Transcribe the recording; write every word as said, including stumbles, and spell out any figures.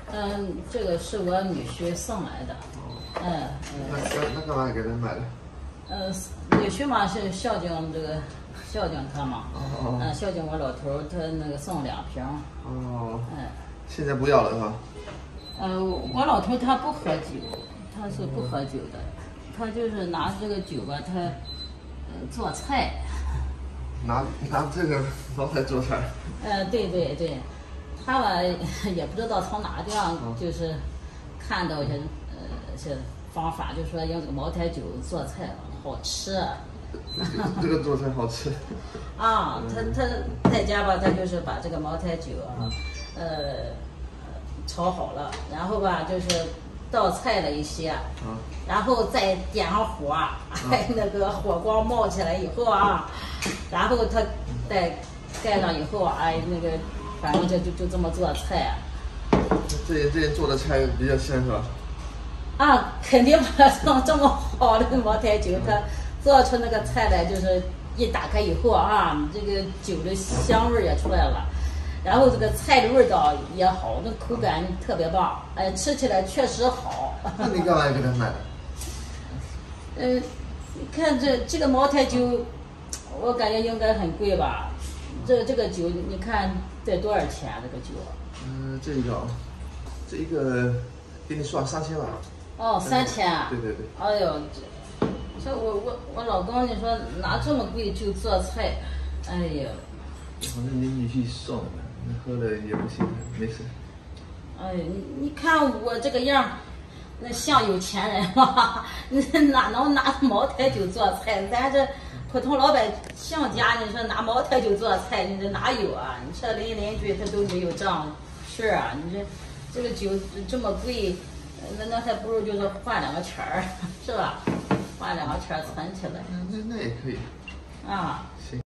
嗯，这个是我女婿送来的。嗯那干那干嘛给他买的？ 呃，女婿嘛是孝敬这个孝敬他嘛。 哦。 嗯，孝敬我老头儿，他那个送两瓶。 哦。 嗯。 现在不要了是吧？ 呃，我老头他不喝酒，他是不喝酒的，他就是拿这个酒吧，他呃做菜。 拿拿这个茅台做菜。 呃，对对对，他吧也不知道从哪地方就是看到一些呃些方法，就说用这个茅台酒做菜好吃。 这个做菜好吃。 啊，他他在家吧，他就是把这个茅台酒啊，呃。炒好了，然后吧就是倒菜了一些，嗯、然后再点上火，哎、嗯，那个火光冒起来以后啊，然后他再盖上以后，哎，那个反正就就就这么做菜。 这人这人做的菜比较香是吧？ 啊，肯定不这这么好的茅台酒，他做出那个菜来，就是一打开以后啊，这个酒的香味也出来了。然后这个菜的味道也好，那口感特别棒，哎，吃起来确实好。 那你干嘛要给他买的？ 嗯、呃，你看这这个茅台酒，我感觉应该很贵吧？这这个酒你看得多少钱？这个酒？ 嗯、呃，这一个，这一个给你算三千吧。 哦，三千。 对对对。 哎呦，这我我我老公你说拿这么贵就做菜，哎呀。 反正你女婿送的。喝了也不行，没事。 哎，你你看我这个样，那像有钱人吗？你哪能拿茅台酒做菜？咱这普通老百姓家，你说拿茅台酒做菜，你这哪有啊？你这邻邻居他都没有这样事啊！你这这个酒这么贵，那那还不如就是换两个钱儿，是吧？换两个钱儿存起来。 那那也可以。 啊。 行。